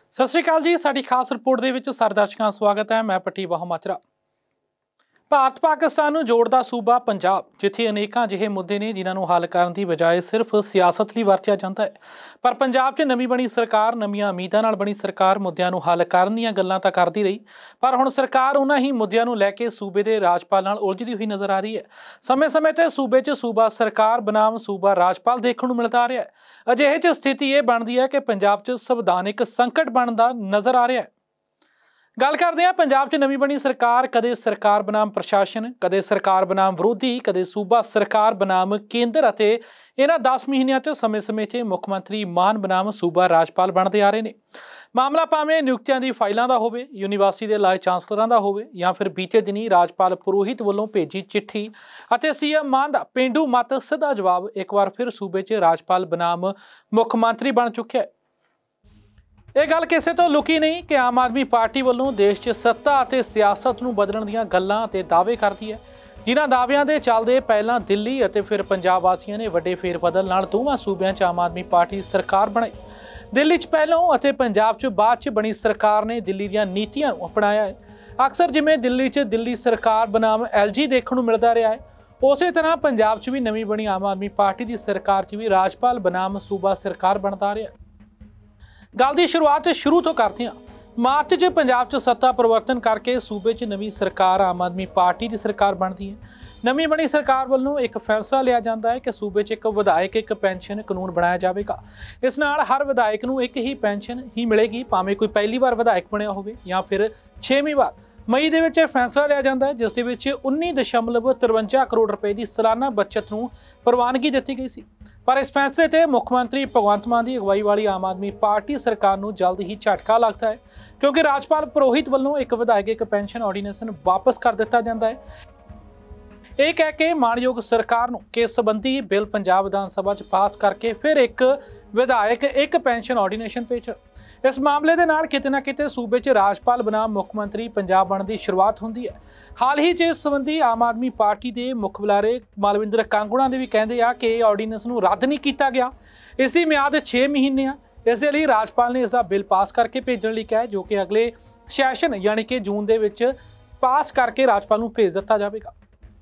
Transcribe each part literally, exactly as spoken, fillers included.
सत श्री अकाल जी। साडी खास रिपोर्ट दे विच सारे दर्शकों का स्वागत है। मैं पट्टी वाह माचरा। भारत पाकिस्तान नूं जोड़दा सूबा पंजाब, जिथे अनेकां अजिहे मुद्दे ने जिन्हां नूं हल करन दी बजाय सिर्फ सियासत लई वरतिया जांदा है। पर पंजाब 'च नवीं बणी सरकार, नवीआं उम्मीदां नाल बणी सरकार मुद्दिआं नूं हल करन दीआं गल्लां तां करदी रही, पर हुण सरकार उन्हां ही मुद्दिआं नूं लैके सूबे दे राजपाल नाल उलझदी हुई नज़र आ रही है। समय समय ते सूबे 'च सूबा सरकार बनाम सूबा राजपाल देखण नूं मिलदा आ रहा है। अजिहे 'च स्थिति ये बनदी है कि पंजाब 'च संविधानिक संकट बनदा नज़र आ रहा है। गल करते हैं पंजाब 'च नवीं बनी सरकार कदे सरकार बनाम प्रशासन, कदे सरकार बनाम विरोधी, कदे सूबा सरकार बनाम केंद्र अते इन्हां दस महीनों ते समय समय ते मुख मंत्री मान बनाम सूबा राजपाल बनते आ रहे हैं। मामला भावें नियुक्तियां दी फाइलों का होवे, यूनीवर्सिटी के लाए चांसलरां दा होवे, या फिर बीते दिनी राजपाल पुरोहित वालों भेजी चिट्ठी अते सीएम मान दा पेंडू मत सीधा जवाब एक बार फिर सूबे 'च राजपाल बनाम मुख मंत्री बन चुक्या है। यह गल किसी तो लुकी नहीं कि आम आदमी पार्टी वालों देश 'च सत्ता और सियासत नूं बदलण दीआं गल्लां ते दावे करती है, जिन्हां दाविआं दे चलदे पहलां दिल्ली और फिर पंजाब वासियों ने वड्डे फेरबदल नाल दोवां सूबिआं 'च आम आदमी पार्टी सरकार बनाई। दिल्ली 'च पहलों और पंजाब 'च बाद 'च बनी सरकार ने दिल्ली दीआं नीतियां नूं अपनाया है। अक्सर जिवें दिल्ली 'च दिल्ली सरकार बनाम एल जी देखण नूं मिलदा रहा है, उस तरह पंजाब 'च भी नवीं बनी आम आदमी पार्टी की सरकार 'च भी राजपाल बनाम सूबा सरकार बनता रहा है। गल की शुरुआत शुरू तो करते हैं। मार्च च पंजाब च सत्ता परिवर्तन करके सूबे च नवीं सरकार आम आदमी पार्टी की सरकार बनती है। नवीं बनी सरकार वालों एक फैसला लिया जाता है कि सूबे च एक विधायक एक पेंशन कानून बनाया जाएगा। इस नाल हर विधायक नूं एक ही पेंशन ही मिलेगी, भावें कोई पहली बार विधायक बनया होवे या फिर छेवीं बार। मई दे विच फैसला लिया जाता है, जिस दे विच उन्नी दशमलव तिरवंजा करोड़ रुपए की सालाना बचत नूं प्रवानगी दी गई सी। पर इस फैसले ते मुख मंत्री भगवंत मान की अगवाई वाली आम आदमी पार्टी सरकार नूं जल्द ही झटका लगता है, क्योंकि राजपाल पुरोहित वालों एक विधायक एक पेंशन ऑर्डीनेंस वापस कर दिता जाता है। यह कह के मानयोग सरकार नूं किस संबंधी बिल पंजाब विधान सभा च पास करके फिर एक विधायक एक पेंशन ऑर्डीनेशन पेश। इस मामले के नाल किते ना किते सूबे च राजपाल बनाम मुख मंत्री पंजाब बनने की शुरुआत होंदी है। हाल ही च इस संबंधी आम आदमी पार्टी के मुख बुलारे मालविंदर कांगुणा ने भी कहते हैं कि ऑर्डीनेंस नूं रद्द नहीं किया गया, इसकी म्याद छे महीने आ। इस लिए राजपाल ने इसका बिल पास करके भेजने लई कहा, जो कि अगले सैशन यानी कि जून के विच पास करके राजपाल नूं भेज दिता जाएगा।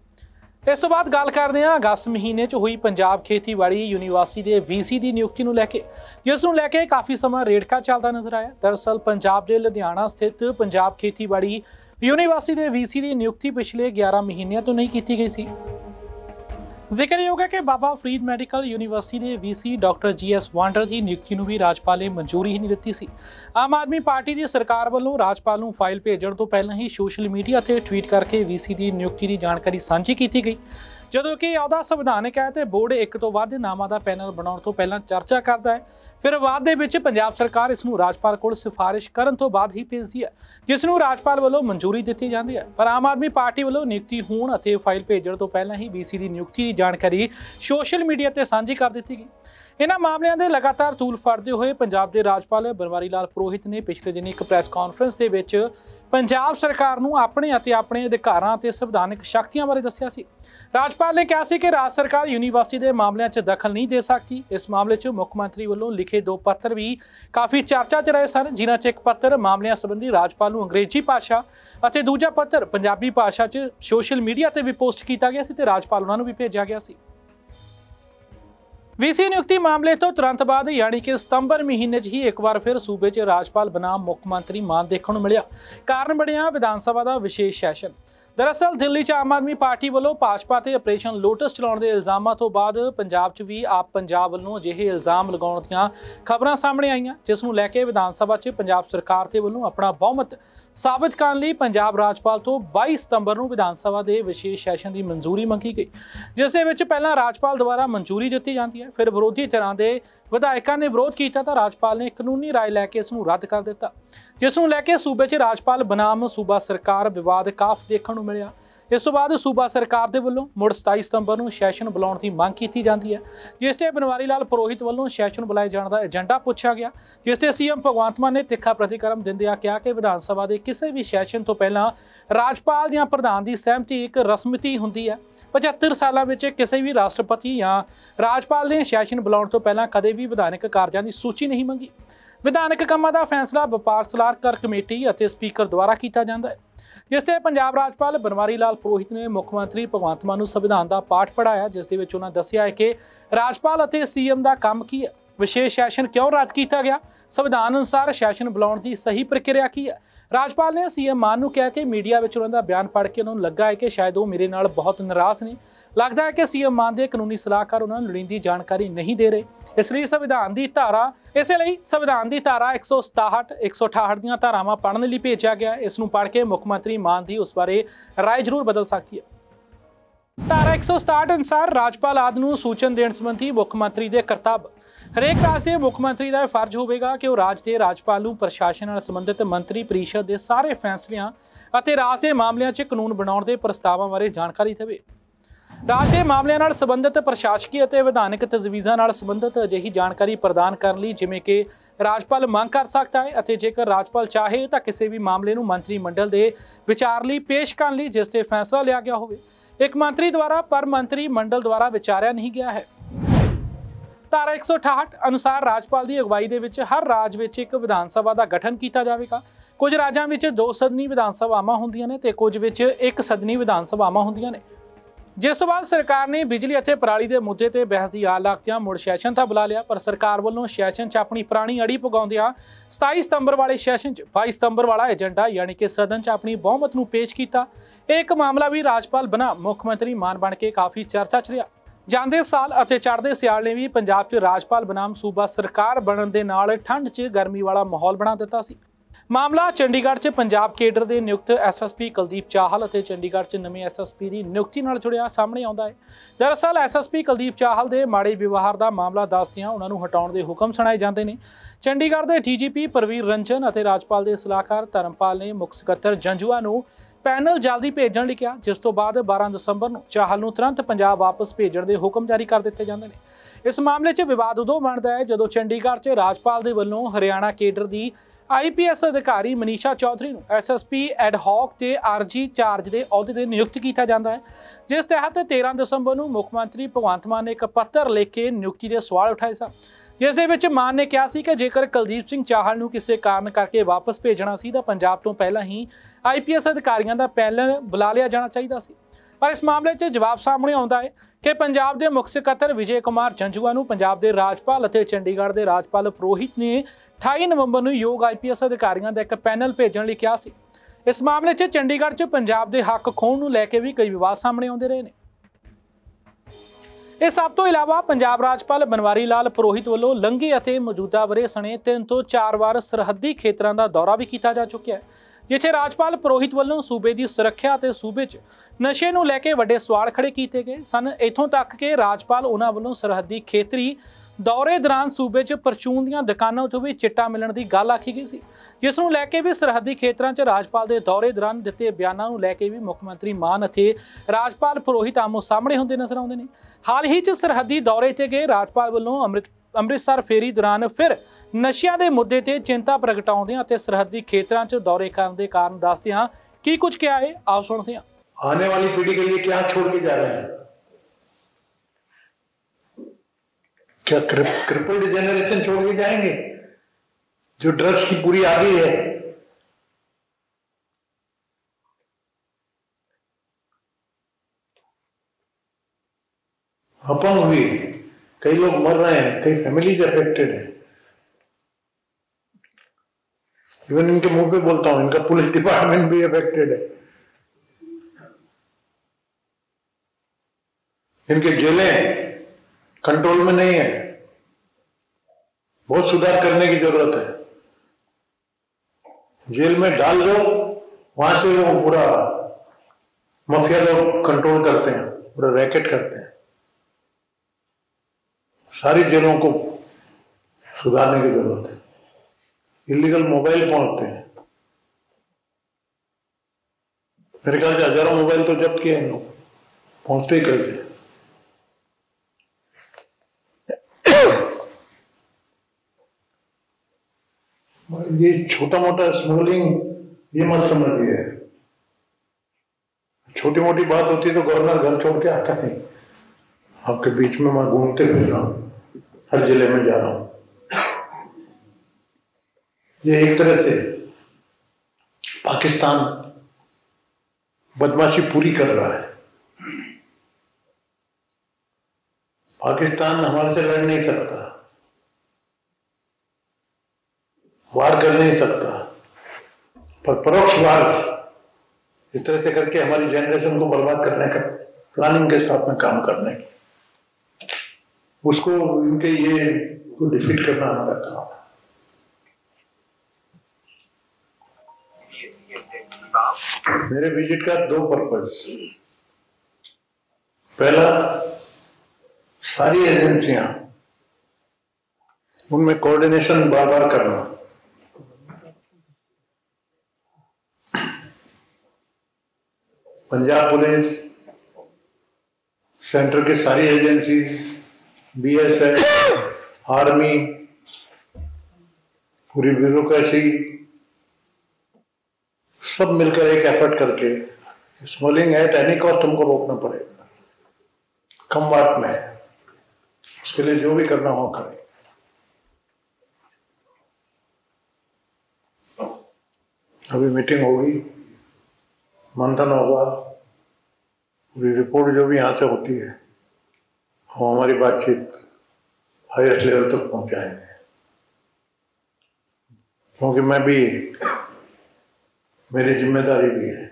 इस तो बाद गल करते हैं अगस्त महीने च हुई पंजाब खेतीबाड़ी यूनीवर्सिटी के वी सी की नियुक्ति को लैके, जिस नूं लैके काफ़ी समा रेड़का चलता नजर आया। दरअसल पंजाब के लुधियाना स्थित पंजाब खेतीबाड़ी यूनीवर्सिटी के वी सी की नियुक्ति पिछले ग्यारह महीनों तो नहीं की गई सी। जिक्रयोग है कि बाबा फरीद मैडिकल यूनीवर्सिटी के V C doctor G S Wander की नियुक्ति को भी राजपाल ने मंजूरी ही नहीं दी सी। आम आदमी पार्टी की सरकार वालों राजपाल नूं फाइल भेजण तो पहले ही सोशल मीडिया से ट्वीट करके वी सी की नियुक्ति की जानकारी सांझी की गई। जदों कि अहदा संविधानिक है तो बोर्ड एक तो वध नामां दा पैनल बनाउण तो पहला चर्चा करता है, फिर बाद दे विच पंजाब सरकार इस नूं राजपाल कोल सिफारिश करन तो बाद ही भेजदी है, जिस नूं राजपाल वालों मंजूरी दी जाती है। पर आम आदमी पार्टी वालों नियुक्ति होण अते फाइल भेजण तो पहला ही वी सी की नियुक्ति की जानकारी सोशल मीडिया से सांझी कर दी गई। इन्हां मामलों के लगातार तूल फड़ते हुए पंजाब के राजपाल बनवारी लाल पुरोहित ने पिछले दिन एक प्रैस कॉन्फ्रेंस के विच पंजाब सरकार नूं अपने अते अपने अधिकारां ते संविधानिक शक्तियां बारे दस्सिया सी। राजपाल ने कहा कि राज्य सरकार यूनीवर्सिटी के मामलों च दखल नहीं दे सकती। इस मामले च मुख मंत्री वालों लिखे दो पत्र भी काफ़ी चर्चा च रहे सन, जिन्हां च एक पत्र मामलों संबंधी राजपाल नूं अंग्रेजी भाषा अते दूजा पत्र पंजाबी भाषा च सोशल मीडिया ते भी पोस्ट किया गया सी ते राजपाल उन्हां नूं भी भेजा गया सी। वी सी नियुक्ति मामले तो तुरंत बाद यानी कि सितंबर महीने ही एक बार फिर सूबे च राजपाल बनाम मुख मंत्री मान देखने को मिला। कारण बनिया विधान सभा का विशेष सैशन। दरअसल दिल्ली च आम आदमी पार्टी वालों भाजपा ते ऑपरेशन लोटस चलाउण के इल्जामों तो बाद पंजाब च भी आप पंजाब वालों अजिहे इल्जाम लगाउण दीआं खबरां सामने आईयां, जिस नूं लैके विधान सभा च पंजाब सरकार के वालों अपना बहुमत साबित करने लई पंजाब राजपाल तो बाई सितंबर नूं विधान सभा के विशेष सैशन की मंजूरी मंगी गई, जिस दे विच पहलां राजपाल द्वारा मंजूरी दी जाती है, फिर विरोधी धिरां दे विधायकों ने विरोध किया तो राजपाल ने कानूनी राय लैके इसनूं रद्द कर दिता, जिस नूं लैके सूबे च राजपाल बनाम सूबा सरकार विवाद काफ देखने को मिला। इस तो बाद सूबा सरकार के वालों मुड़ सताई सितंबर को सैशन बुलाने की मांग की जाती है, जिससे बनवारी लाल पुरोहित वालों सैशन बुलाए जाने का एजेंडा पूछा गया, जिससे सीएम भगवंत मान ने तिखा प्रतिक्रम दिंदिआं कहा कि विधान सभा के किसी भी सैशन तो पहला राजपाल या प्रधान की सहमति एक रसमती होंदी है। पचहत्तर सालों में किसी भी राष्ट्रपति या राजपाल ने सैशन बुलाने तो पहला कदे भी विधानक कार्यां की सूची नहीं मंगी। ਵਿਧਾਨਕ ਕੰਮਾਂ ਦਾ ਫੈਸਲਾ ਵਪਾਰ ਸਲਾਹਕਾਰ ਕਮੇਟੀ ਅਤੇ ਸਪੀਕਰ ਦੁਆਰਾ ਕੀਤਾ ਜਾਂਦਾ ਹੈ, ਜਿਸ ਤੇ ਪੰਜਾਬ ਰਾਜਪਾਲ ਬਨਵਾਰੀ ਲਾਲ ਪੁਰੋਹਿਤ ਨੇ ਮੁੱਖ ਮੰਤਰੀ ਭਗਵੰਤ ਮਾਨ ਨੂੰ ਸੰਵਿਧਾਨ ਦਾ ਪਾਠ ਪੜ੍ਹਾਇਆ, ਜਿਸ ਦੇ ਵਿੱਚ ਉਹਨਾਂ ਦੱਸਿਆ ਹੈ ਕਿ ਰਾਜਪਾਲ ਅਤੇ ਸੀਐਮ ਦਾ ਕੰਮ ਕੀ ਹੈ, ਵਿਸ਼ੇਸ਼ ਸੈਸ਼ਨ ਕਿਉਂ ਰੱਦ ਕੀਤਾ ਗਿਆ, ਸੰਵਿਧਾਨ ਅਨੁਸਾਰ ਸੈਸ਼ਨ ਬੁਲਾਉਣ ਦੀ ਸਹੀ ਪ੍ਰਕਿਰਿਆ ਕੀ ਹੈ। ਰਾਜਪਾਲ ਨੇ ਸੀਐਮ ਮਾਨ ਨੂੰ ਕਿਹਾ ਕਿ ਮੀਡੀਆ ਵਿੱਚ ਉਹਨਾਂ ਦਾ ਬਿਆਨ ਪੜ੍ਹ ਕੇ ਉਹਨਾਂ ਨੂੰ ਲੱਗਾ ਹੈ ਕਿ ਸ਼ਾਇਦ ਉਹ ਮੇਰੇ ਨਾਲ ਬਹੁਤ ਨਾਰਾਜ਼ ਨੇ। ਲੱਗਦਾ ਹੈ ਕਿ ਸੀਐਮ ਮਾਨ ਦੇ ਕਾਨੂੰਨੀ ਸਲਾਹਕਾਰ ਉਹਨਾਂ ਨੂੰ ਲੋੜੀਂਦੀ ਜਾਣਕਾਰੀ ਨਹੀਂ ਦੇ ਰਹੇ, ਇਸ ਲਈ ਸੰਵਿਧਾਨ ਦੀ ਧਾਰਾ ਇਸੇ ਲਈ ਸੰਵਿਧਾਨ ਦੀ ਧਾਰਾ ਇੱਕ ਸੌ ਸਤਾਹਠ ਇੱਕ ਸੌ ਅਠਾਹਠ ਦੀਆਂ ਧਾਰਾਵਾਂ ਪੜ੍ਹਨ ਲਈ ਭੇਜਿਆ ਗਿਆ। ਇਸ ਨੂੰ ਪੜ੍ਹ ਕੇ ਮੁੱਖ ਮੰਤਰੀ ਮਾਨ ਦੀ ਉਸ ਬਾਰੇ ਰਾਏ ਜ਼ਰੂਰ ਬਦਲ ਸਕਦੀ ਹੈ। ਧਾਰਾ ਇੱਕ ਸੌ ਸਤਾਹਠ ਅਨੁਸਾਰ ਰਾਜਪਾਲ ਆਦਿ ਨੂੰ ਸੂਚਨ ਦੇਣ ਸੰਬੰਧੀ ਮੁੱਖ ਮੰਤਰੀ ਦੇ ਕਰਤੱਵ। ਹਰੇਕ ਰਾਜ ਦੇ ਮੁੱਖ ਮੰਤਰੀ ਦਾ ਇਹ ਫਰਜ਼ ਹੋਵੇਗਾ ਕਿ ਉਹ ਰਾਜ ਦੇ ਰਾਜਪਾਲ ਨੂੰ ਪ੍ਰਸ਼ਾਸਨ ਨਾਲ ਸੰਬੰਧਿਤ ਮੰਤਰੀ ਪਰਿਸ਼ਦ ਦੇ ਸਾਰੇ ਫੈਸਲਿਆਂ ਅਤੇ ਰਾਜ ਦੇ ਮਾਮਲਿਆਂ 'ਚ ਕਾਨੂੰਨ ਬਣਾਉਣ ਦੇ ਪ੍ਰਸਤਾਵਾਂ ਬਾਰੇ ਜਾਣਕਾਰੀ ਦੇਵੇ। ਰਾਜ ਦੇ ਮਾਮਲਿਆਂ ਨਾਲ ਸੰਬੰਧਿਤ ਪ੍ਰਸ਼ਾਸਕੀ ਅਤੇ ਵਿਧਾਨਕ ਤਜਵੀਜ਼ਾਂ ਨਾਲ ਸੰਬੰਧਿਤ ਅਜਿਹੀ ਜਾਣਕਾਰੀ ਪ੍ਰਦਾਨ ਕਰਨ ਲਈ ਜਿਵੇਂ ਕਿ ਰਾਜਪਾਲ ਮੰਗ ਕਰ ਸਕਦਾ ਹੈ, ਅਤੇ ਜੇਕਰ ਰਾਜਪਾਲ ਚਾਹੇ ਤਾਂ ਕਿਸੇ ਵੀ ਮਾਮਲੇ ਨੂੰ ਮੰਤਰੀ ਮੰਡਲ ਦੇ ਵਿਚਾਰ ਲਈ ਪੇਸ਼ ਕਰਨ ਲਈ ਜਿਸ ਤੇ ਫੈਸਲਾ ਲਿਆ ਗਿਆ ਹੋਵੇ, ਇੱਕ ਮੰਤਰੀ ਦੁਆਰਾ ਪਰ ਮੰਤਰੀ ਮੰਡਲ ਦੁਆਰਾ ਵਿਚਾਰਿਆ ਨਹੀਂ ਗਿਆ ਹੈ। ਧਾਰਾ ਇੱਕ ਸੌ ਅਠਾਹਠ ਅਨੁਸਾਰ ਰਾਜਪਾਲ ਦੀ ਅਗਵਾਈ ਦੇ ਵਿੱਚ ਹਰ ਰਾਜ ਵਿੱਚ ਇੱਕ ਵਿਧਾਨ ਸਭਾ ਦਾ ਗਠਨ ਕੀਤਾ ਜਾਵੇਗਾ। ਕੁਝ ਰਾਜਾਂ ਵਿੱਚ ਦੋ ਸਦਨੀ ਵਿਧਾਨ ਸਭਾਵਾਂ ਹੁੰਦੀਆਂ ਨੇ ਤੇ ਕੁਝ ਵਿੱਚ ਇੱਕ ਸਦਨੀ ਵਿਧਾਨ ਸਭਾਵਾਂ ਹੁੰਦੀਆਂ ਨੇ। ਜਿਸ ਤੋਂ ਬਾਅਦ ਸਰਕਾਰ ਨੇ ਬਿਜਲੀ ਅਤੇ ਪਰਾਲੀ ਦੇ ਮੁੱਦੇ ਤੇ ਬਹਿਸ ਦੀ ਆਲ ਲੱਗਦਿਆਂ ਮੁੜ ਸੈਸ਼ਨ ਤਾਂ ਬੁਲਾ ਲਿਆ, ਪਰ ਸਰਕਾਰ ਵੱਲੋਂ ਸੈਸ਼ਨ 'ਚ ਆਪਣੀ ਪੁਰਾਣੀ ਅੜੀ ਪੁਗਾਉਂਦਿਆਂ ਸਤਾਈ ਸਤੰਬਰ ਵਾਲੇ ਸੈਸ਼ਨ 'ਚ ਬਾਈ ਸਤੰਬਰ ਵਾਲਾ ਏਜੰਡਾ ਯਾਨੀ ਕਿ ਸਦਨ 'ਚ ਆਪਣੀ ਬਹੁਮਤ ਨੂੰ ਪੇਸ਼ ਕੀਤਾ। ਇਹ ਇੱਕ ਮਾਮਲਾ ਵੀ ਰਾਜਪਾਲ ਬਣਾ ਮੁੱਖ ਮੰਤਰੀ ਮਾਨ ਬਣ ਕੇ ਕਾਫੀ ਚਰਚਾ 'ਚ ਰਿਹਾ। ਜਾਂਦੇ ਸਾਲ ਅਤੇ ਚੜ੍ਹਦੇ ਸਿਆਲ ਨੇ ਵੀ ਪੰਜਾਬ 'ਚ ਰਾਜਪਾਲ ਬਨਾਮ ਸੂਬਾ ਸਰਕਾਰ ਬਣਨ ਦੇ ਨਾਲ ਠੰਡ 'ਚ ਗਰਮੀ ਵਾਲਾ ਮਾਹੌਲ ਬਣਾ ਦਿੱਤਾ ਸੀ। ਮਾਮਲਾ ਚੰਡੀਗੜ੍ਹ 'ਚ ਪੰਜਾਬ ਕੇਡਰ ਦੇ ਨਿਯੁਕਤ ਐਸਐਸਪੀ ਕੁਲਦੀਪ ਚਾਹਲ ਅਤੇ ਚੰਡੀਗੜ੍ਹ 'ਚ ਨਵੇਂ ਐਸਐਸਪੀ ਦੀ ਨਿਯੁਕਤੀ ਨਾਲ ਜੁੜਿਆ ਸਾਹਮਣੇ ਆਉਂਦਾ ਹੈ। ਦਰਅਸਲ ਐਸਐਸਪੀ ਕੁਲਦੀਪ ਚਾਹਲ ਦੇ ਮਾੜੇ ਵਿਵਹਾਰ ਦਾ ਮਾਮਲਾ ਦੱਸਦਿਆਂ ਉਹਨਾਂ ਨੂੰ ਹਟਾਉਣ ਦੇ ਹੁਕਮ ਸੁਣਾਏ ਜਾਂਦੇ ਨੇ। ਚੰਡੀਗੜ੍ਹ ਦੇ ਡੀਜੀਪੀ ਪ੍ਰਵੀਰ ਰੰਜਨ ਅਤੇ ਰਾਜਪਾਲ ਦੇ ਸਲਾਹਕਾਰ ਧਰਮਪਾਲ ਨੇ ਮੁੱਖ ਸਕੱਤਰ ਜੰਜੂਆ ਨੂੰ ਪੈਨਲ ਜਲਦੀ ਭੇਜਣ ਲਈ ਕਿਹਾ, ਜਿਸ ਤੋਂ ਬਾਅਦ ਬਾਰਾਂ ਦਸੰਬਰ ਨੂੰ ਚਾਹਲ ਨੂੰ ਤੁਰੰਤ ਪੰਜਾਬ ਵਾਪਸ ਭੇਜਣ ਦੇ ਹੁਕਮ ਜਾਰੀ ਕਰ ਦਿੱਤੇ ਜਾਂਦੇ ਨੇ। ਇਸ ਮਾਮਲੇ 'ਚ ਵਿਵਾਦ ਉਦੋਂ ਬਣਦਾ ਹੈ ਜਦੋਂ ਚੰਡੀਗੜ੍ਹ 'ਚ ਰਾਜਪਾਲ ਦੇ ਵੱਲੋਂ ਹਰਿਆਣਾ ਕੇਡਰ ਦੀ ਆਈਪੀਐਸ ਅਧਿਕਾਰੀ ਮਨੀਸ਼ਾ ਚੌਧਰੀ ਨੂੰ ਐਸਐਸਪੀ ਐਡਹੌਕ ਤੇ ਆਰਜੀ ਚਾਰਜ ਦੇ ਅਹੁਦੇ ਤੇ ਨਿਯੁਕਤ ਕੀਤਾ ਜਾਂਦਾ ਹੈ, ਜਿਸ ਤਹਿਤ ਤੇਰਾਂ ਦਸੰਬਰ ਨੂੰ ਮੁੱਖ ਮੰਤਰੀ ਭਗਵੰਤ ਮਾਨ ਨੇ ਇੱਕ ਪੱਤਰ ਲਿਖ ਕੇ ਨਿਯੁਕਤੀ ਦੇ ਸਵਾਲ ਉਠਾਏ ਸਨ, ਜਿਸ ਦੇ ਵਿੱਚ ਮਾਨ ਨੇ ਕਿਹਾ ਸੀ ਕਿ ਜੇਕਰ ਕੁਲਦੀਪ ਸਿੰਘ ਚਾਹਲ ਨੂੰ ਕਿਸੇ ਕਾਰਨ ਕਰਕੇ ਵਾਪਸ ਭੇਜਣਾ ਸੀ ਤਾਂ ਪੰਜਾਬ ਤੋਂ ਪਹਿਲਾਂ ਹੀ ਆਈਪੀਐਸ ਅਧਿਕਾਰੀਆਂ ਦਾ ਪੈਨਲ ਬੁਲਾ ਲਿਆ ਜਾਣਾ ਚਾਹੀਦਾ ਸੀ। ਪਰ ਇਸ ਮਾਮਲੇ 'ਚ ਜਵਾਬ ਸਾਹਮਣੇ ਆਉਂਦਾ ਹੈ ਕਿ ਪੰਜਾਬ ਦੇ ਮੁੱਖ ਸਕੱਤਰ ਵਿਜੇ ਕੁਮਾਰ ਜੰਜੂਆ ਨੂੰ ਪੰਜਾਬ ਦੇ ਰਾਜਪਾਲ ਅਤੇ ਚੰਡੀਗੜ੍ਹ ਦੇ ਰਾਜਪਾਲ ਪੁਰੋਹਿਤ ਨੇ ਅਠਾਈ ਨਵੰਬਰ ਨੂੰ ਯੋਗ ਆਈਪੀਐਸ ਅਧਿਕਾਰੀਆਂ ਦਾ ਇੱਕ ਪੈਨਲ ਭੇਜਣ ਲਈ ਕਿਹਾ ਸੀ। ਇਸ ਮਾਮਲੇ 'ਚ ਚੰਡੀਗੜ੍ਹ 'ਚ ਪੰਜਾਬ ਦੇ ਹੱਕ ਖੋਹਣ ਨੂੰ ਲੈ ਕੇ ਵੀ ਕਈ ਵਿਵਾਦ ਸਾਹਮਣੇ ਆਉਂਦੇ ਰਹੇ ਨੇ। ਇਹ ਸਭ ਤੋਂ ਇਲਾਵਾ ਪੰਜਾਬ ਰਾਜਪਾਲ ਬਨਵਾਰੀ ਲਾਲ ਪੁਰੋਹਿਤ ਵੱਲੋਂ ਲੰਘੇ ਅਤੇ ਮੌਜੂਦਾ ਵਰ੍ਹੇ ਸਣੇ ਤਿੰਨ ਤੋਂ ਚਾਰ ਵਾਰ ਸਰਹੱਦੀ ਖੇਤਰਾਂ ਦਾ ਦੌਰਾ ਵੀ ਕੀਤਾ ਜਾ ਚੁੱਕਿਆ ਹੈ, ਜਿੱਥੇ ਰਾਜਪਾਲ ਪੁਰੋਹਿਤ ਵੱਲੋਂ ਸੂਬੇ ਦੀ ਸੁਰੱਖਿਆ ਅਤੇ ਸੂਬੇ 'ਚ ਨਸ਼ੇ ਨੂੰ ਲੈ ਕੇ ਵੱਡੇ ਸਵਾਲ ਖੜੇ ਕੀਤੇ ਗਏ ਸਨ। ਇੱਥੋਂ ਤੱਕ ਕਿ ਰਾਜਪਾਲ ਉਹਨਾਂ ਵੱਲੋਂ ਸਰਹੱਦੀ ਖੇਤਰੀ ਦੌਰੇ ਦੌਰਾਨ ਸੂਬੇ 'ਚ ਪਰਚੂਨ ਦੀਆਂ ਦੁਕਾਨਾਂ ਤੋਂ ਵੀ ਚਿੱਟਾ ਮਿਲਣ ਦੀ ਗੱਲ ਆਖੀ ਗਈ ਸੀ, ਜਿਸ ਨੂੰ ਲੈ ਕੇ ਵੀ ਸਰਹੱਦੀ ਖੇਤਰਾਂ 'ਚ ਰਾਜਪਾਲ ਦੇ ਦੌਰੇ ਦੌਰਾਨ ਦਿੱਤੇ ਬਿਆਨਾਂ ਨੂੰ ਲੈ ਕੇ ਵੀ ਮੁੱਖ ਮੰਤਰੀ ਮਾਨ ਅਤੇ ਰਾਜਪਾਲ ਪੁਰੋਹਿਤ ਆਮੋ ਸਾਹਮਣੇ ਹੁੰਦੇ ਨਜ਼ਰ ਆਉਂਦੇ ਨੇ। ਹਾਲ ਹੀ 'ਚ ਸਰਹੱਦੀ ਦੌਰੇ 'ਤੇ ਗਏ ਰਾਜਪਾਲ ਵੱਲੋਂ ਅੰਮ੍ਰਿਤ ਅੰਮ੍ਰਿਤਸਰ ਫੇਰੀ ਦੌਰਾਨ ਫਿਰ ਨਸ਼ਿਆਂ ਦੇ ਮੁੱਦੇ ਤੇ ਚਿੰਤਾ ਪ੍ਰਗਟਾਉਂਦਿਆਂ ਅਤੇ ਸਰਹੱਦੀ ਖੇਤਰਾਂ 'ਚ ਦੌਰੇ ਕਰਨ ਦੇ ਕਾਰਨ ਦੱਸਦਿਆਂ ਕੀ ਕੁਝ ਕਿਹਾ ਹੈ, ਆਓ ਸੁਣਦੇ ਹਾਂ। आने वाली पीढ़ी के लिए क्या छोड़ के जा रहे हैं? क्या क्रिपल्ड जनरेशन छोड़ के जाएंगे जो ड्रग्स की पूरी आदी है? अपंग हुई, कई लोग मर रहे हैं, कई फैमिलीज अफेक्टेड है। इवन इनके मुंह पे बोलता हूं, इनका पुलिस डिपार्टमेंट भी अफेक्टेड है। इनके जेलें कंट्रोल में नहीं है, बहुत सुधार करने की जरूरत है। जेल में डाल दो, वहां से वो पूरा माफिया लोग कंट्रोल करते हैं, पूरा रैकेट करते हैं। सारी जेलों को सुधारने की जरूरत है। इलीगल मोबाइल पहुंचते हैं, मेरे ख्याल से हजारों मोबाइल तो जब्त किए इन लोग, पहुंचते ही कैसे? ये छोटा मोटा स्मगलिंग ये मत समझिए, छोटी मोटी बात होती तो गवर्नर घर छोड़ के आता नहीं। आपके बीच में मैं घूमते फिर रहा हूं, हर जिले में जा रहा हूं। ये एक तरह से पाकिस्तान बदमाशी पूरी कर रहा है। पाकिस्तान हमारे से लड़ नहीं सकता, वार कर नहीं सकता, पर परोक्ष वार इस तरह से करके हमारी जनरेशन को बर्बाद करने का प्लानिंग के साथ में काम करने की, उसको इनके ये को डिफीट करना हमारा काम है। मेरे विजिट का दो पर्पज। पहला, सारी एजेंसियां उनमें कोऑर्डिनेशन बार बार करना। पंजाब पुलिस, सेंटर की सारी एजेंसी, बीएसएफ, आर्मी, पूरी ब्यूरोक्रेसी, सब मिलकर एक एफर्ट करके स्मगलिंग एट एनी कॉस्ट हमको रोकना पड़ेगा, कम वाट में है। उसके लिए जो भी करना हो करें। अभी मीटिंग होगी, मंथन होगा, पूरी रिपोर्ट जो भी यहां से होती है हम हमारी बातचीत हाईएस्ट लेवल तक पहुंचाएंगे, क्योंकि मैं भी, मेरी जिम्मेदारी भी है।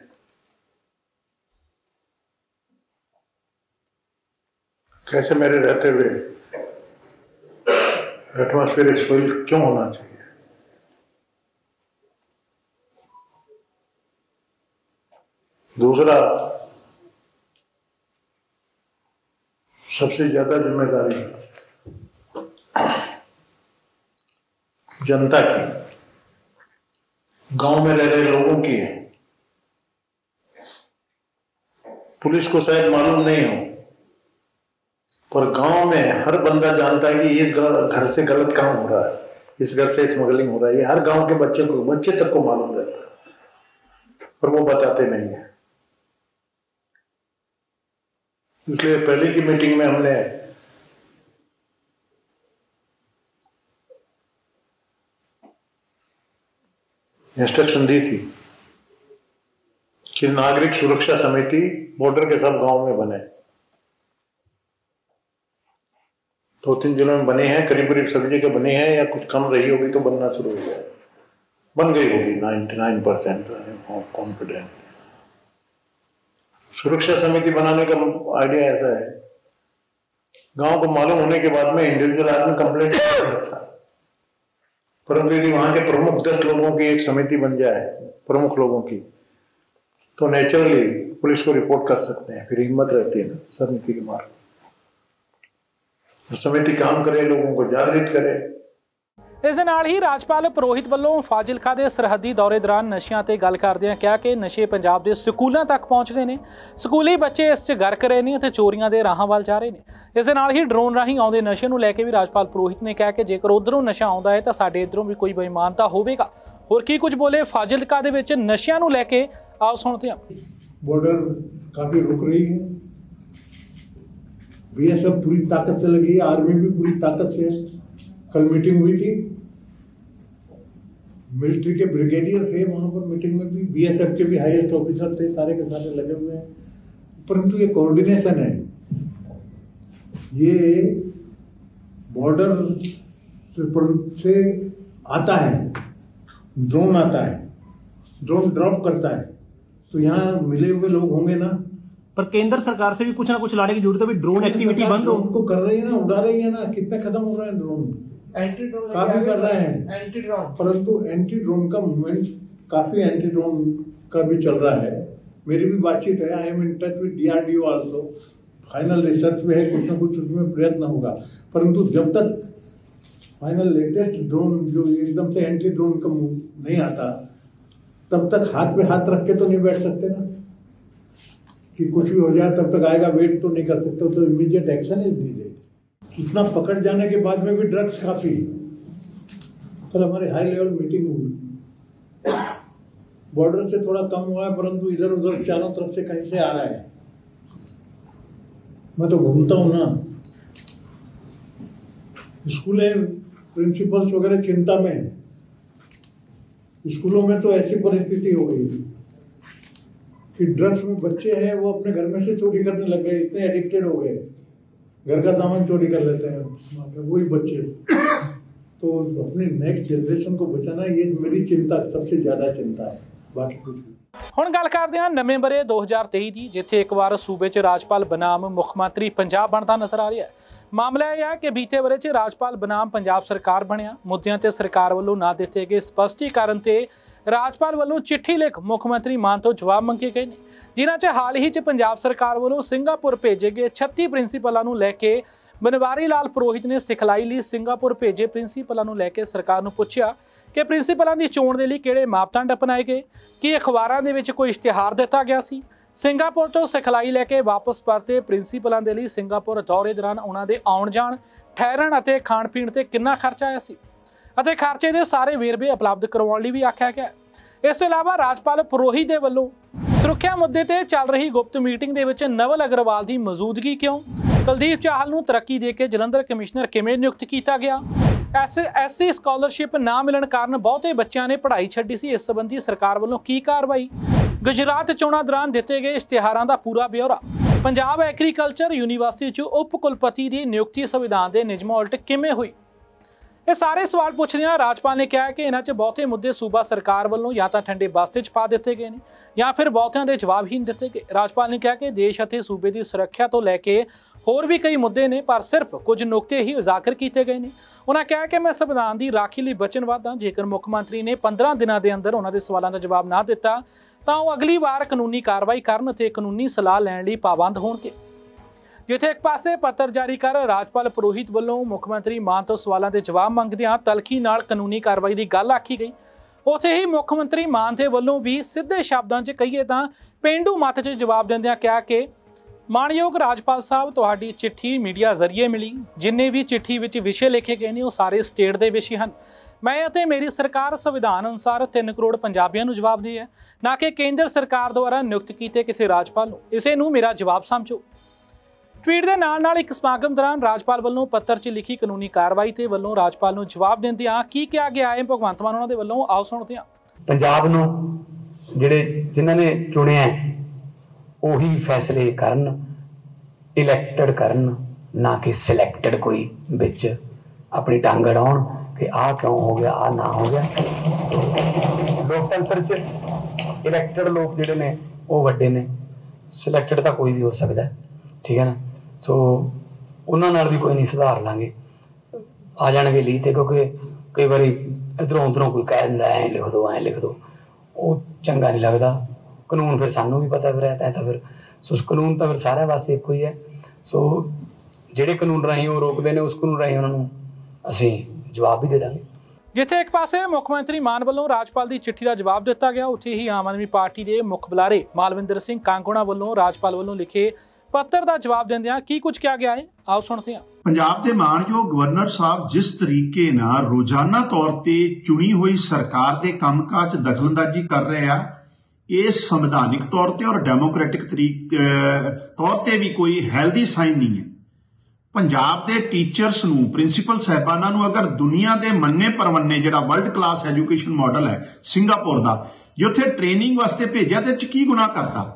कैसे मेरे रहते हुए एटमॉस्फेयर स्पॉइल क्यों होना चाहिए? दूसरा, सबसे ज्यादा जिम्मेदारी जनता की, गांव में रह रहे लोगों की है। पुलिस को शायद मालूम नहीं हो, पर गांव में हर बंदा जानता है कि इस घर से गलत काम हो रहा है, इस घर से स्मगलिंग हो रहा है। ये हर गांव के बच्चे को, बच्चे तक को मालूम रहता है, पर वो बताते नहीं है। इसलिए पहले की मीटिंग में हमने इंस्ट्रक्शन दी थी कि नागरिक सुरक्षा समिति बॉर्डर के सब गांव में बने। दो तीन जिलों में बने हैं, करीब करीब सभी जगह बने हैं, या कुछ कम रही होगी तो बनना शुरू हो गया, बन गई होगी निन्यानवे परसेंट कॉन्फिडेंट। सुरक्षा समिति बनाने का आइडिया ऐसा है, गांव को मालूम होने के बाद में इंडिविजुअल आदमी कंप्लेंट कर सकता है, परंतु यदि वहां के प्रमुख दस लोगों की एक समिति बन जाए, प्रमुख लोगों की, तो नेचुरली पुलिस को रिपोर्ट कर सकते हैं। फिर हिम्मत रहती है ना समिति के मार्ग, समिति काम करे, लोगों को जागृत करे। ਇਸ ਦੇ ਨਾਲ ਹੀ ਰਾਜਪਾਲ ਪੁਰੋਹਿਤ ਵੱਲੋਂ ਫਾਜ਼ਿਲਕਾ ਦੇ ਸਰਹੱਦੀ ਦੌਰੇ ਦੌਰਾਨ ਨਸ਼ਿਆਂ ਤੇ ਗੱਲ ਕਰਦਿਆਂ ਕਿਹਾ ਕਿ ਨਸ਼ੇ ਪੰਜਾਬ ਦੇ ਸਕੂਲਾਂ ਤੱਕ ਪਹੁੰਚ ਗਏ ਨੇ, ਸਕੂਲੀ ਬੱਚੇ ਇਸ 'ਚ ਗਰਕ ਰਹੇ ਨੇ ਅਤੇ ਚੋਰੀਆਂ ਦੇ ਰਾਹਾਂ ਵੱਲ ਜਾ ਰਹੇ ਨੇ। ਇਸ ਦੇ ਨਾਲ ਹੀ ਡਰੋਨ ਰਾਹੀਂ ਆਉਂਦੇ ਨਸ਼ੇ ਨੂੰ ਲੈ ਕੇ ਵੀ ਰਾਜਪਾਲ ਪੁਰੋਹਿਤ ਨੇ ਕਿਹਾ ਕਿ ਜੇਕਰ ਉੱਧਰੋਂ ਨਸ਼ਾ ਆਉਂਦਾ ਹੈ ਤਾਂ ਸਾਡੇ ਇੱਧਰੋਂ ਵੀ ਕੋਈ ਬੇਈਮਾਨਤਾ ਹੋਵੇਗਾ। ਹੋਰ ਕੀ ਕੁਝ ਬੋਲੇ ਫਾਜ਼ਿਲਕਾ ਦੇ ਵਿੱਚ ਨਸ਼ਿਆਂ ਨੂੰ ਲੈ ਕੇ, ਆਓ ਸੁਣਦੇ ਹਾਂ। बॉर्डर काफी रुक रही है, बीएसएफ पूरी ताकत से लगी है, आर्मी भी पूरी ताकत से। कल मीटिंग हुई थी, मिलिट्री के ब्रिगेडियर थे वहां पर मीटिंग में भी, बीएसएफ के भी हाईएस्ट ऑफिसर थे, सारे के सारे लगे हुए हैं। परंतु ये कोऑर्डिनेशन है, ये बॉर्डर से आता है, ड्रोन आता है, ड्रोन ड्रॉप करता है, तो यहाँ मिले हुए लोग होंगे ना। पर केंद्र सरकार से भी कुछ ना कुछ लाने की जरूरत है, ड्रोन एक्टिविटी बंद हो। उनको कर रही है ना, उड़ा रही है ना, कितने खत्म हो रहे हैं ड्रोन, एंटी ड्रोन काफी कर रहे हैं एंटी ड्रोन, परंतु एंटी ड्रोन का मूवमेंट काफी एंटी ड्रोन का भी चल रहा है। मेरी भी बातचीत है, I am in touch with DRDO also, final research में है, कुछ ना कुछ उसमें प्रयत्न होगा। परंतु जब तक फाइनल लेटेस्ट ड्रोन जो एकदम से एंटी ड्रोन का नहीं आता, तब तक हाथ पे हाथ रख के तो नहीं बैठ सकते ना, कि कुछ भी हो जाए तब तक आएगा, वेट तो नहीं कर सकते। तो इमीडिएट एक्शन इज नीडेड। इतना पकड़ जाने के बाद में भी ड्रग्स काफी। कल हमारी हाई लेवल मीटिंग हुई, बॉर्डर से थोड़ा कम हुआ है, परंतु इधर उधर चारों तरफ से कहीं से आ रहा है। मैं तो घूमता हूं ना, स्कूलें, प्रिंसिपल्स वगैरह चिंता में है स्कूलों में तो ऐसी परिस्थिति हो गई कि ड्रग्स में बच्चे हैं वो अपने घर में से चोरी करने लग गए, इतने एडिक्टेड हो गए, घर का सामान चोरी कर लेते हैं वही बच्चे। तो अपनी नेक्स्ट जनरेशन को बचाना ये मेरी चिंता, सबसे ज्यादा चिंता है, बाकी कुछ नहीं। ਹੁਣ ਗੱਲ ਕਰਦੇ ਹਾਂ ਨਵੇਂ ਬਰੇ ਦੋ ਹਜ਼ਾਰ ਤੇਈ ਦੀ, ਜਿੱਥੇ ਇੱਕ ਵਾਰ ਸੂਬੇ 'ਚ ਰਾਜਪਾਲ ਬਨਾਮ ਮੁੱਖ ਮੰਤਰੀ ਪੰਜਾਬ ਬਣਦਾ ਨਜ਼ਰ ਆ ਰਿਹਾ ਹੈ। ਮਾਮਲਾ ਇਹ ਹੈ ਕਿ ਬੀਤੇ ਵਰੇ 'ਚ ਰਾਜਪਾਲ ਬਨਾਮ ਪੰਜਾਬ ਸਰਕਾਰ ਬਣਿਆ। ਮੁੱਦਿਆਂ ਤੇ ਸਰਕਾਰ ਵੱਲੋਂ ਨਾ ਦਿੱਤੇ ਗਏ ਸਪਸ਼ਟੀਕਰਨ ਤੇ ਰਾਜਪਾਲ ਵੱਲੋਂ ਚਿੱਠੀ ਲਿਖ ਮੁੱਖ ਮੰਤਰੀ ਮਾਨ ਤੋਂ ਜਵਾਬ ਮੰਗੇ ਗਏ ਨੇ, ਜਿਨ੍ਹਾਂ 'ਚ ਹਾਲ ਹੀ 'ਚ ਪੰਜਾਬ ਸਰਕਾਰ ਵੱਲੋਂ ਸਿੰਗਾਪੁਰ ਭੇਜੇ ਗਏ ਛੱਤੀ ਪ੍ਰਿੰਸੀਪਲਾਂ ਨੂੰ ਲੈ ਕੇ ਬਨਵਾਰੀ ਲਾਲ ਪੁਰੋਹਿਤ ਨੇ ਸਿਖਲਾਈ ਲਈ ਸਿੰਗਾਪੁਰ ਭੇਜੇ ਪ੍ਰਿੰਸੀਪਲਾਂ ਨੂੰ ਲੈ ਕੇ ਸਰਕਾਰ ਨੂੰ ਪੁੱਛਿਆ ਕਿ ਪ੍ਰਿੰਸੀਪਲਾਂ ਦੀ ਚੋਣ ਦੇ ਲਈ ਕਿਹੜੇ ਮਾਪਦੰਡ ਅਪਣਾਏ ਗਏ, ਕੀ ਅਖਬਾਰਾਂ ਦੇ ਵਿੱਚ ਕੋਈ ਇਸ਼ਤਿਹਾਰ ਦਿੱਤਾ ਗਿਆ ਸੀ। ਸਿੰਗਾਪੁਰ ਤੋਂ ਸਿਖਲਾਈ ਲੈ ਕੇ ਵਾਪਸ ਪਰਤੇ ਪ੍ਰਿੰਸੀਪਲਾਂ ਦੇ ਲਈ ਸਿੰਗਾਪੁਰ ਦੌਰੇ ਦੌਰਾਨ ਉਹਨਾਂ ਦੇ ਆਉਣ ਜਾਣ, ਠਹਿਰਣ ਅਤੇ ਖਾਣ ਪੀਣ ਤੇ ਕਿੰਨਾ ਖਰਚਾ ਆਇਆ ਸੀ ਅਤੇ ਖਰਚੇ ਦੇ ਸਾਰੇ ਵੇਰਵੇ ਉਪਲਬਧ ਕਰਵਾਉਣ ਲਈ ਵੀ ਆਖਿਆ ਗਿਆ। ਇਸ ਤੋਂ ਇਲਾਵਾ ਰਾਜਪਾਲ ਪੁਰੋਹਿਤ ਦੇ ਵੱਲੋਂ ਸੁਰੱਖਿਆ ਮੁੱਦੇ ਤੇ ਚੱਲ ਰਹੀ ਗੁਪਤ ਮੀਟਿੰਗ ਦੇ ਵਿੱਚ ਨਵਲ ਅਗਰਵਾਲ ਦੀ ਮੌਜੂਦਗੀ ਕਿਉਂ, ਕੁਲਦੀਪ ਚਾਹਲ ਨੂੰ ਤਰੱਕੀ ਦੇ ਕੇ ਜਲੰਧਰ ਕਮਿਸ਼ਨਰ ਕਿਵੇਂ ਨਿਯੁਕਤ ਕੀਤਾ ਗਿਆ, ਐਸ ਐਸਸੀ ਸਕਾਲਰਸ਼ਿਪ ਨਾ ਮਿਲਣ ਕਾਰਨ ਬਹੁਤੇ ਬੱਚਿਆਂ ਨੇ ਪੜ੍ਹਾਈ ਛੱਡੀ ਸੀ, ਇਸ ਸੰਬੰਧੀ ਸਰਕਾਰ ਵੱਲੋਂ ਕੀ ਕਾਰਵਾਈ, ਗੁਜਰਾਤ ਚੋਣਾਂ ਦੌਰਾਨ ਦਿੱਤੇ ਗਏ ਇਸ਼ਤਿਹਾਰਾਂ ਦਾ ਪੂਰਾ ਬਿਊਰਾ, ਪੰਜਾਬ ਐਗਰੀਕਲਚਰ ਯੂਨੀਵਰਸਿਟੀ 'ਚ ਉਪ ਕੁਲਪਤੀ ਦੀ ਨਿਯੁਕਤੀ ਸੰਵਿਧਾਨ ਦੇ ਨਿਯਮਾਂ ਉਲਟ ਕਿਵੇਂ ਹੋਈ। ਇਹ ਸਾਰੇ ਸਵਾਲ ਪੁੱਛਦਿਆਂ ਰਾਜਪਾਲ ਨੇ ਕਿਹਾ ਕਿ ਇਹਨਾਂ 'ਚ ਬਹੁਤੇ ਮੁੱਦੇ ਸੂਬਾ ਸਰਕਾਰ ਵੱਲੋਂ ਜਾਂ ਤਾਂ ਠੰਡੇ ਬਸਤੇ 'ਚ ਪਾ ਦਿੱਤੇ ਗਏ ਨੇ ਜਾਂ ਫਿਰ ਬਹੁਤਿਆਂ ਦੇ ਜਵਾਬ ਹੀ ਨਹੀਂ ਦਿੱਤੇ ਗਏ। ਰਾਜਪਾਲ ਨੇ ਕਿਹਾ ਕਿ ਦੇਸ਼ ਅਤੇ ਸੂਬੇ ਦੀ ਸੁਰੱਖਿਆ ਤੋਂ ਲੈ ਕੇ ਹੋਰ ਵੀ ਕਈ ਮੁੱਦੇ ਨੇ, ਪਰ ਸਿਰਫ ਕੁਝ ਨੁਕਤੇ ਹੀ ਉਜਾਗਰ ਕੀਤੇ ਗਏ ਨੇ। ਉਹਨਾਂ ਕਿਹਾ ਕਿ ਮੈਂ ਸੰਵਿਧਾਨ ਦੀ ਰਾਖੀ ਲਈ ਵਚਨਬੱਧ ਹਾਂ। ਜੇਕਰ ਮੁੱਖ ਮੰਤਰੀ ਨੇ ਪੰਦਰਾਂ ਦਿਨਾਂ ਦੇ ਅੰਦਰ ਉਹਨਾਂ ਦੇ ਸਵਾਲਾਂ ਦਾ ਜਵਾਬ ਨਾ ਦਿੱਤਾ ਤਾਂ ਉਹ ਅਗਲੀ ਵਾਰ ਕਾਨੂੰਨੀ ਕਾਰਵਾਈ ਕਰਨ ਅਤੇ ਕਾਨੂੰਨੀ ਸਲਾਹ ਲੈਣ ਲਈ ਪਾਬੰਦ ਹੋਣਗੇ। ਜਿੱਥੇ ਇੱਕ ਪਾਸੇ ਪੱਤਰ ਜਾਰੀ ਕਰ ਰਾਜਪਾਲ ਪੁਰੋਹਿਤ ਵੱਲੋਂ ਮੁੱਖ ਮੰਤਰੀ ਮਾਨ ਤੋਂ ਸਵਾਲਾਂ ਦੇ ਜਵਾਬ ਮੰਗਦਿਆਂ ਤਲਖੀ ਨਾਲ ਕਾਨੂੰਨੀ ਕਾਰਵਾਈ ਦੀ ਗੱਲ ਆਖੀ ਗਈ, ਉੱਥੇ ਹੀ ਮੁੱਖ ਮੰਤਰੀ ਮਾਨ ਦੇ ਵੱਲੋਂ ਵੀ ਸਿੱਧੇ ਸ਼ਬਦਾਂ 'ਚ ਕਹੀਏ ਤਾਂ ਪੇਂਡੂ ਮੱਤ 'ਚ ਜਵਾਬ ਦਿੰਦਿਆਂ ਕਿਹਾ ਕਿ ਮਾਣਯੋਗ ਰਾਜਪਾਲ ਸਾਹਿਬ, ਤੁਹਾਡੀ ਚਿੱਠੀ ਮੀਡੀਆ ਜ਼ਰੀਏ ਮਿਲੀ। ਜਿੰਨੇ ਵੀ ਚਿੱਠੀ ਵਿੱਚ ਵਿਸ਼ੇ ਲਿਖੇ ਗਏ ਨੇ ਉਹ ਸਾਰੇ ਸਟੇਟ ਦੇ ਵਿਸ਼ੇ ਹਨ। ਮੈਂ ਅਤੇ ਮੇਰੀ ਸਰਕਾਰ ਸੰਵਿਧਾਨ ਅਨੁਸਾਰ ਤਿੰਨ ਕਰੋੜ ਪੰਜਾਬੀਆਂ ਨੂੰ ਜਵਾਬ ਦੇ ਹੈ, ਨਾ ਕਿ ਕੇਂਦਰ ਸਰਕਾਰ ਦੁਆਰਾ ਨਿਯੁਕਤ ਕੀਤੇ ਕਿਸੇ ਰਾਜਪਾਲ ਨੂੰ। ਇਸੇ ਨੂੰ ਮੇਰਾ ਜਵਾਬ ਸਮਝੋ। ਟਵੀਟ ਦੇ ਨਾਲ ਨਾਲ ਇੱਕ ਸਮਾਗਮ ਦੌਰਾਨ ਰਾਜਪਾਲ ਵੱਲੋਂ ਪੱਤਰ 'ਚ ਲਿਖੀ ਕਾਨੂੰਨੀ ਕਾਰਵਾਈ ਤੇ ਵੱਲੋਂ ਰਾਜਪਾਲ ਨੂੰ ਜਵਾਬ ਦਿੰਦਿਆਂ ਕੀ ਕਿਹਾ ਗਿਆ ਹੈ ਭਗਵੰਤ ਮਾਨ ਉਹਨਾਂ ਦੇ ਵੱਲੋਂ, ਆਓ ਸੁਣਦੇ ਹਾਂ। ਪੰਜਾਬ ਨੂੰ ਜਿਹੜੇ ਜਿਨ੍ਹਾਂ ਨੇ ਚੁਣਿਆ ਉਹੀ ਫੈਸਲੇ ਕਰਨ, ਇਲੈਕਟਡ ਕਰਨ, ਨਾ ਕਿ ਸਿਲੈਕਟਡ ਕੋਈ ਵਿੱਚ ਆਪਣੀ ਟੰਗ ਅੜਾਉਣ ਕਿ ਆਹ ਕਿਉਂ ਹੋ ਗਿਆ, ਆਹ ਨਾ ਹੋ ਗਿਆ। ਲੋਕਤੰਤਰ 'ਚ ਇਲੈਕਟਡ ਲੋਕ ਜਿਹੜੇ ਨੇ ਉਹ ਵੱਡੇ ਨੇ, ਸਿਲੈਕਟਡ ਤਾਂ ਕੋਈ ਵੀ ਹੋ ਸਕਦਾ, ਠੀਕ ਹੈ ਨਾ। ਸੋ ਉਹਨਾਂ ਨਾਲ ਵੀ ਕੋਈ ਨਹੀਂ, ਸੁਧਾਰ ਲਾਂਗੇ, ਆ ਜਾਣਗੇ ਲੀ ਤੇ, ਕਿਉਂਕਿ ਕਈ ਵਾਰੀ ਇੱਧਰੋਂ ਉੱਧਰੋਂ ਕੋਈ ਕਹਿ ਦਿੰਦਾ ਐਂ ਲਿਖ ਦਿਓ ਐਂ ਲਿਖ ਦਿਓ, ਉਹ ਚੰਗਾ ਨਹੀਂ ਲੱਗਦਾ। ਕਾਨੂੰਨ ਫਿਰ ਸਾਨੂੰ ਵੀ ਪਤਾ ਫਿਰ ਤੈਂ ਤਾਂ ਫਿਰ ਸੋ ਕਾਨੂੰਨ ਤਾਂ ਫਿਰ ਸਾਰਿਆਂ ਵਾਸਤੇ ਇੱਕੋ ਹੀ ਹੈ। ਸੋ ਜਿਹੜੇ ਕਾਨੂੰਨ ਰਾਹੀਂ ਉਹ ਰੋਕਦੇ ਨੇ ਉਸ ਕਾਨੂੰਨ ਰਾਹੀਂ ਉਹਨਾਂ ਨੂੰ ਅਸੀਂ ਜਵਾਬ ਵੀ ਦੇ ਦਾਂਗੇ। ਜਿੱਥੇ ਇੱਕ ਪਾਸੇ ਮੁੱਖ ਮੰਤਰੀ ਮਾਨ ਵੱਲੋਂ ਰਾਜਪਾਲ ਦੀ ਚਿੱਠੀ ਦਾ ਜਵਾਬ ਦਿੱਤਾ ਗਿਆ, ਉੱਥੇ ਹੀ ਆਮ ਆਦਮੀ ਪਾਰਟੀ ਦੇ ਮੁੱਖ ਬੁਲਾਰੇ ਮਾਲਵਿੰਦਰ ਸਿੰਘ ਕਾਂਗੋਣਾ ਵੱਲੋਂ ਰਾਜਪਾਲ ਵੱਲੋਂ ਲਿਖੇ ਪੱਤਰ ਦਾ ਜਵਾਬ ਦਿੰਦਿਆਂ ਕੀ ਕੁਝ ਕਿਹਾ ਗਿਆ ਹੈ, ਆਓ ਸੁਣਦੇ ਹਾਂ। ਪੰਜਾਬ ਦੇ ਮਾਣਯੋਗ ਗਵਰਨਰ ਸਾਹਿਬ ਜਿਸ ਤਰੀਕੇ ਨਾਲ ਰੋਜ਼ਾਨਾ ਤੌਰ ਤੇ ਚੁਣੀ ਹੋਈ ਸਰਕਾਰ ਦੇ ਕੰਮਕਾਜ ਦਖਲਅੰਦਾਜ਼ੀ ਕਰ ਰਹੇ ਆ, ਇਹ ਸੰਵਿਧਾਨਿਕ ਤੌਰ ਤੇ ਔਰ ਡੈਮੋਕ੍ਰੈਟਿਕ ਤਰੀਕੇ ਤੌਰ ਤੇ ਵੀ ਕੋਈ ਹੈਲਦੀ ਸਾਈਨ ਨਹੀਂ ਹੈ। ਪੰਜਾਬ ਦੇ ਟੀਚਰਸ ਨੂੰ, ਪ੍ਰਿੰਸੀਪਲ ਸਾਹਿਬਾਨਾਂ ਨੂੰ ਅਗਰ ਦੁਨੀਆ ਦੇ ਮੰਨੇ ਪਰਮੰਨੇ ਜਿਹੜਾ ਵਰਲਡ ਕਲਾਸ ਐਜੂਕੇਸ਼ਨ ਮਾਡਲ ਹੈ ਸਿੰਗਾਪੁਰ ਦਾ, ਜੇ ਉੱਥੇ ਟ੍ਰੇਨਿੰਗ ਵਾਸਤੇ ਭੇਜਿਆ ਤੇ ਚ ਕੀ ਗੁਨਾਹ ਕਰਤਾ।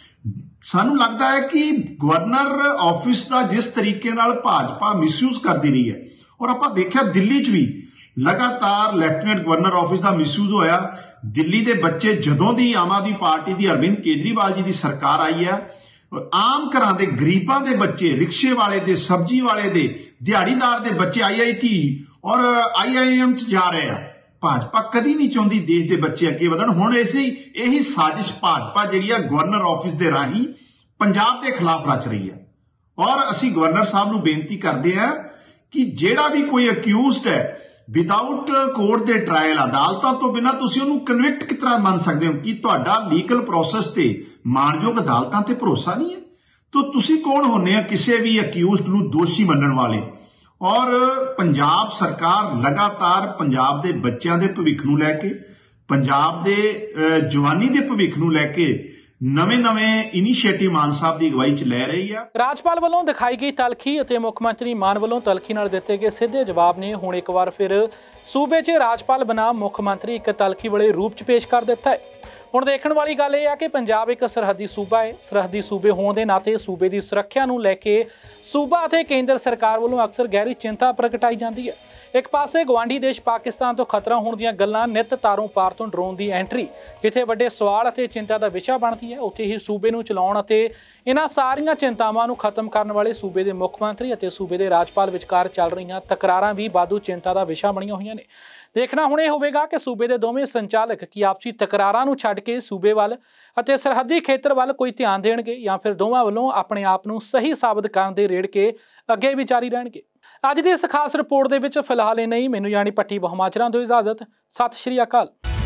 ਸਾਨੂੰ ਲੱਗਦਾ ਹੈ ਕਿ ਗਵਰਨਰ ਆਫਿਸ ਦਾ ਜਿਸ ਤਰੀਕੇ ਨਾਲ ਭਾਜਪਾ ਮਿਸਯੂਜ਼ ਕਰਦੀ ਰਹੀ ਹੈ, ਔਰ ਆਪਾਂ ਦੇਖਿਆ ਦਿੱਲੀ 'ਚ ਵੀ ਲਗਾਤਾਰ ਲੈਫਟੀਨੈਂਟ ਗਵਰਨਰ ਆਫਿਸ ਦਾ ਮਿਸਯੂਜ਼ ਹੋਇਆ। ਦਿੱਲੀ ਦੇ ਬੱਚੇ ਜਦੋਂ ਦੀ ਆਮ ਆਦਮੀ ਪਾਰਟੀ ਦੀ ਅਰਵਿੰਦ ਕੇਜਰੀਵਾਲ ਜੀ ਦੀ ਸਰਕਾਰ ਆਈ ਹੈ, ਆਮ ਘਰਾਂ ਦੇ ਗਰੀਬਾਂ ਦੇ ਬੱਚੇ, ਰਿਕਸ਼ੇ ਵਾਲੇ ਦੇ, ਸਬਜ਼ੀ ਵਾਲੇ ਦੇ, ਦਿਹਾੜੀਦਾਰ ਦੇ ਬੱਚੇ ਆਈ ਆਈ ਟੀ ਔਰ ਆਈ ਆਈ ਐਮ 'ਚ ਜਾ ਰਹੇ ਆ। ਭਾਜਪਾ ਕਦੀ ਨਹੀਂ ਚਾਹੁੰਦੀ ਦੇਸ਼ ਦੇ ਬੱਚੇ ਅੱਗੇ ਵਧਣ। ਹੁਣ ਇਸੇ ਇਹੀ ਸਾਜ਼ਿਸ਼ ਭਾਜਪਾ ਜਿਹੜੀ ਆ ਗਵਰਨਰ ਆਫਿਸ ਦੇ ਰਾਹੀਂ ਪੰਜਾਬ ਦੇ ਖਿਲਾਫ ਰਚ ਰਹੀ ਹੈ। ਔਰ ਅਸੀਂ ਗਵਰਨਰ ਸਾਹਿਬ ਨੂੰ ਬੇਨਤੀ ਕਰਦੇ ਹਾਂ ਕਿ ਜਿਹੜਾ ਵੀ ਕੋਈ ਅਕਿਊਜ਼ਡ ਹੈ, ਵਿਦਾਊਟ ਕੋਰਟ ਦੇ ਟ੍ਰਾਇਲ, ਅਦਾਲਤਾਂ ਤੋਂ ਬਿਨਾਂ ਤੁਸੀਂ ਉਹਨੂੰ ਕਨਵਿਕਟ ਕਿਸ ਤਰ੍ਹਾਂ ਮੰਨ ਸਕਦੇ ਹੋ? ਕਿ ਤੁਹਾਡਾ ਲੀਗਲ ਪ੍ਰੋਸੈਸ ਤੇ ਮਾਣਯੋਗ ਅਦਾਲਤਾਂ ਤੇ ਭਰੋਸਾ ਨਹੀਂ ਹੈ? ਤਾਂ ਤੁਸੀਂ ਕੌਣ ਹੁੰਦੇ ਆ ਕਿਸੇ ਵੀ ਅਕਿਊਜ਼ਡ ਨੂੰ ਦੋਸ਼ੀ ਮੰਨਣ ਵਾਲੇ? ਔਰ ਪੰਜਾਬ ਸਰਕਾਰ ਲਗਾਤਾਰ ਪੰਜਾਬ ਦੇ ਬੱਚਿਆਂ ਦੇ ਭਵਿੱਖ ਨੂੰ ਲੈ ਕੇ, ਪੰਜਾਬ ਦੇ ਜਵਾਨੀ ਦੇ ਭਵਿੱਖ ਨੂੰ ਲੈ ਕੇ ਨਵੇਂ-ਨਵੇਂ ਇਨੀਸ਼ੀਏਟਿਵ ਮਾਨ ਸਾਹਿਬ ਦੀ ਅਗਵਾਈ 'ਚ ਲੈ ਰਹੀ ਆ। ਰਾਜਪਾਲ ਵੱਲੋਂ ਦਿਖਾਈ ਗਈ ਤਲਖੀ ਅਤੇ ਮੁੱਖ ਮੰਤਰੀ ਮਾਨ ਵੱਲੋਂ ਤਲਖੀ ਨਾਲ ਦਿੱਤੇ ਗਏ ਸਿੱਧੇ ਜਵਾਬ ਨੇ ਹੁਣ ਇੱਕ ਵਾਰ ਫਿਰ ਸੂਬੇ 'ਚ ਰਾਜਪਾਲ ਬਨਾਮ ਮੁੱਖ ਮੰਤਰੀ ਇੱਕ ਤਲਖੀ ਵਾਲੇ ਰੂਪ 'ਚ ਪੇਸ਼ ਕਰ ਦਿੱਤਾ ਹੈ। ਹੁਣ ਦੇਖਣ ਵਾਲੀ ਗੱਲ ਇਹ ਆ ਕਿ ਪੰਜਾਬ ਇੱਕ ਸਰਹੱਦੀ ਸੂਬਾ ਹੈ। ਸਰਹੱਦੀ ਸੂਬੇ ਹੋਣ ਦੇ ਨਾਤੇ ਸੂਬੇ ਦੀ ਸੁਰੱਖਿਆ ਨੂੰ ਲੈ ਕੇ ਸੂਬਾ ਅਤੇ ਕੇਂਦਰ ਸਰਕਾਰ ਵੱਲੋਂ ਅਕਸਰ ਗਹਿਰੀ ਚਿੰਤਾ ਪ੍ਰਗਟਾਈ ਜਾਂਦੀ ਹੈ। ਇੱਕ ਪਾਸੇ ਗਵਾਂਢੀ ਦੇਸ਼ ਪਾਕਿਸਤਾਨ ਤੋਂ ਖਤਰਾ ਹੋਣ ਦੀਆਂ ਗੱਲਾਂ, ਨਿੱਤ ਤਾਰੋਂ ਪਾਰ ਤੋਂ ਡਰੋਨ ਦੀ ਐਂਟਰੀ ਜਿੱਥੇ ਵੱਡੇ ਸਵਾਲ ਅਤੇ ਚਿੰਤਾ ਦਾ ਵਿਸ਼ਾ ਬਣਦੀ ਹੈ, ਉੱਥੇ ਹੀ ਸੂਬੇ ਨੂੰ ਚਲਾਉਣ ਅਤੇ ਇਹਨਾਂ ਸਾਰੀਆਂ ਚਿੰਤਾਵਾਂ ਨੂੰ ਖਤਮ ਕਰਨ ਵਾਲੇ ਸੂਬੇ ਦੇ ਮੁੱਖ ਮੰਤਰੀ ਅਤੇ ਸੂਬੇ ਦੇ ਰਾਜਪਾਲ ਵਿਚਕਾਰ ਚੱਲ ਰਹੀਆਂ ਤਕਰਾਰਾਂ ਵੀ ਵਾਧੂ ਚਿੰਤਾ ਦਾ ਵਿਸ਼ਾ ਬਣੀਆਂ ਹੋਈਆਂ ਨੇ। ਦੇਖਣਾ ਹੁਣ ਇਹ ਹੋਵੇਗਾ ਕਿ ਸੂਬੇ ਦੇ ਦੋਵੇਂ ਸੰਚਾਲਕ ਕੀ ਆਪਸੀ ਤਕਰਾਰਾਂ ਨੂੰ ਛੱਡ ਕੇ ਸੂਬੇ ਵੱਲ ਅਤੇ ਸਰਹੱਦੀ ਖੇਤਰ ਵੱਲ ਕੋਈ ਧਿਆਨ ਦੇਣਗੇ ਜਾਂ ਫਿਰ ਦੋਵਾਂ ਵੱਲੋਂ ਆਪਣੇ ਆਪ ਨੂੰ ਸਹੀ ਸਾਬਤ ਕਰਨ ਦੇ ਰੇੜ ਕੇ ਅੱਗੇ ਵੀ ਜਾਰੀ ਰਹਿਣਗੇ। ਅੱਜ ਦੀ ਇਸ ਖਾਸ ਰਿਪੋਰਟ ਦੇ ਵਿੱਚ ਫਿਲਹਾਲ ਇਹ ਨਹੀਂ। ਮੈਨੂੰ ਯਾਨੀ ਪੱਟੀ ਬਹੁਮਾਚਰਾਂ ਤੋਂ ਇਜਾਜ਼ਤ। ਸਤਿ ਸ਼੍ਰੀ ਅਕਾਲ।